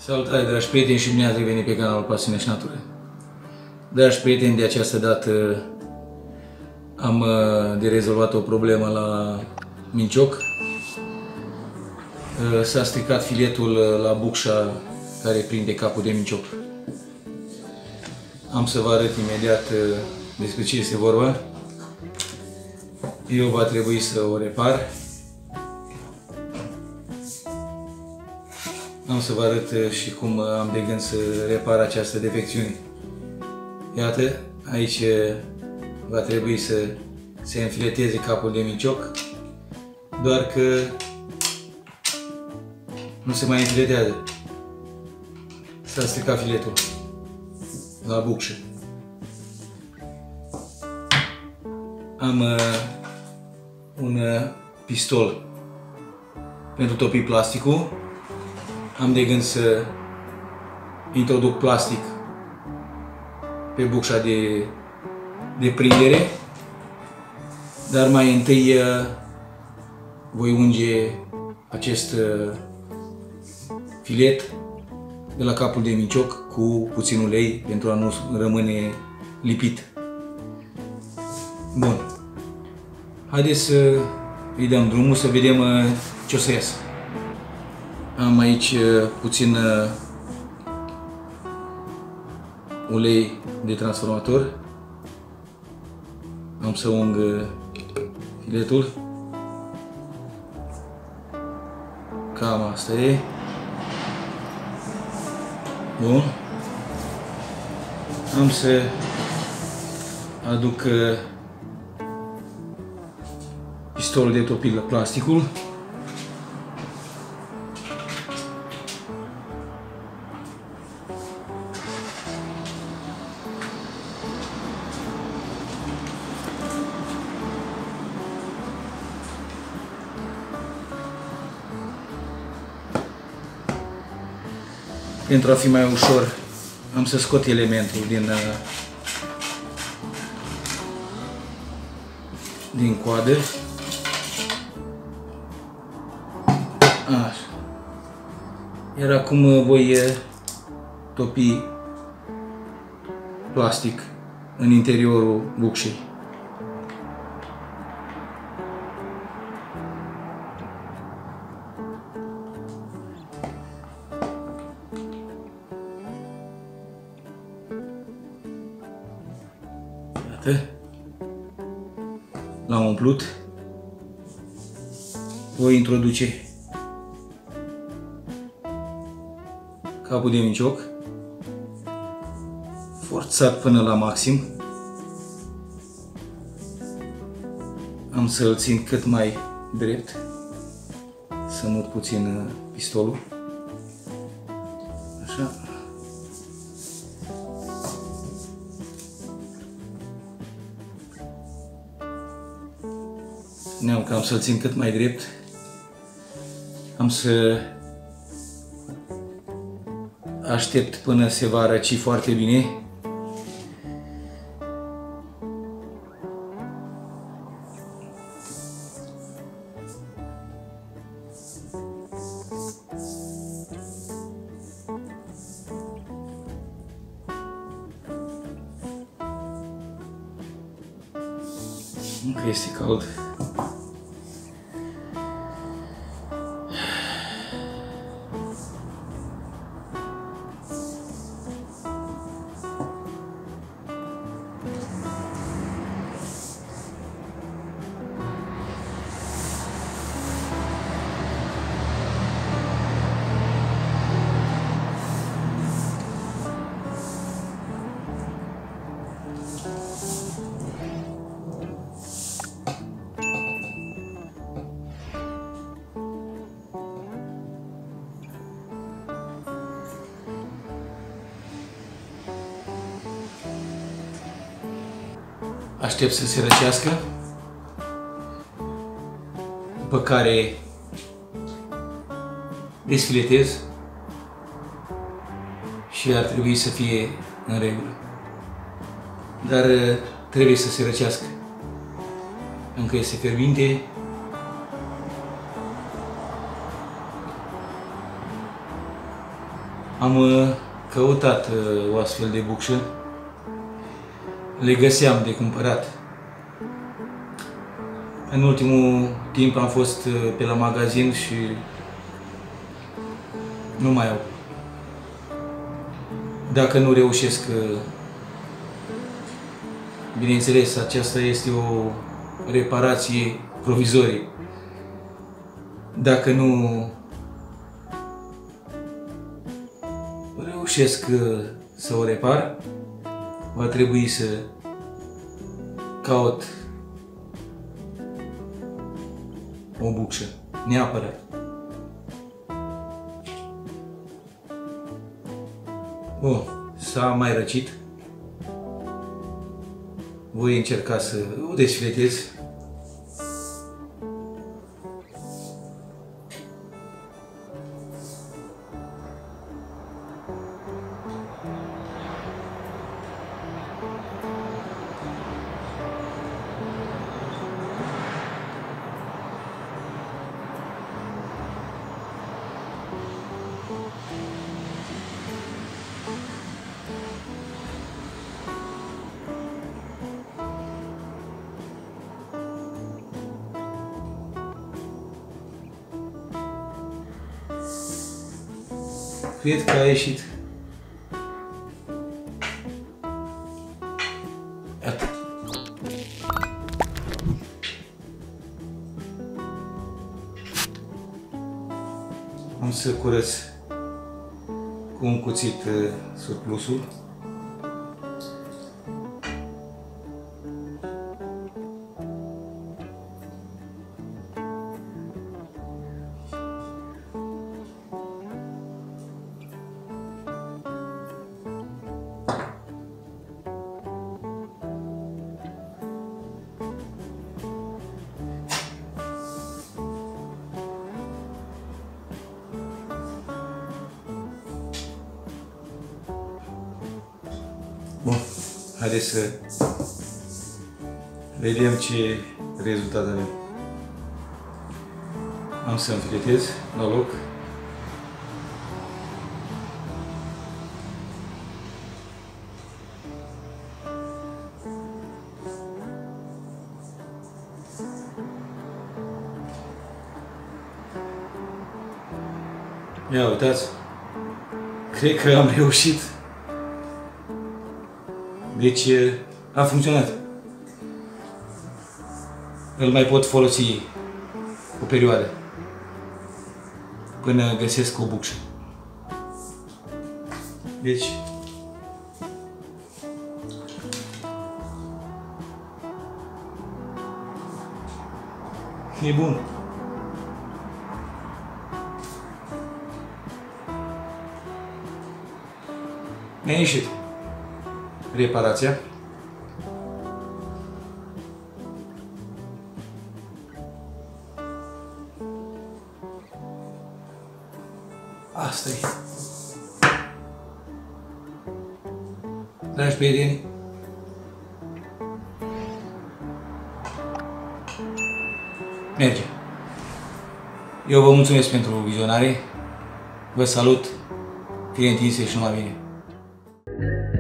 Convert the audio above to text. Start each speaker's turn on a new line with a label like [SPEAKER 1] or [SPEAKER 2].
[SPEAKER 1] Salutare, dragi prieteni, și bine ați revenit pe canalul Pasiune și Natură. Dragi prieteni, de această dată am de rezolvat o problemă la mincioc. S-a stricat filetul la bucșa care prinde capul de mincioc. Am să vă arăt imediat despre ce este vorba. Eu va trebui să o repar. Am să vă arăt și cum am de gând să repar această defecțiune. Iată, aici va trebui să se înfileteze capul de mincioc, doar că nu se mai înfiletează. S-a stricat filetul la bucșă. Am un pistol pentru topi plasticul. Am de gând să introduc plastic pe bucșa de prindere, dar mai întâi voi unge acest filet de la capul de mincioc cu puțin ulei pentru a nu rămâne lipit. Bun. Haideți să îi dăm drumul să vedem ce o să iasă. Am aici puțin ulei de transformator. Am să ung filetul. Cam asta e. Bun. Am să aduc pistolul de topit la plasticul. Pentru a fi mai ușor, am să scot elementul din coadă. Așa. Iar acum voi topi plastic în interiorul bucșei. L-am umplut. Voi introduce capul de mincioc forțat până la maxim. Am să-l țin cât mai drept, să mut puțin pistolul. Așa. Spuneam că am să-l țin cât mai drept. Am să aștept până se va răci foarte bine. Încă este cald. Aștept să se răcească, după care desfiletez și ar trebui să fie în regulă. Dar trebuie să se răcească. Încă este fierbinte. Am căutat o astfel de bucșă, le găseam de cumpărat. În ultimul timp am fost pe la magazin și nu mai au. Dacă nu reușesc, bineînțeles, aceasta este o reparație provizorie. Dacă nu reușesc să o repar, va trebui să caut o bucșă, neapărat. Bun, s-a mai răcit. Voi încerca să o desfiletez. Cred că a ieșit. Iată. Am să curăț cu un cuțit surplusul. Bun, haideți să vedem ce rezultat avem. Am să înfiletez la loc. Ia uitați, cred că am reușit. Deci a funcționat. Îl mai pot folosi o perioadă până găsesc o bucșă. Deci e bun. Mi-a ieșit reparația. Asta e. Dragi prieteni, merge. Eu vă mulțumesc pentru vizionare. Vă salut. Fie întinse și numai bine.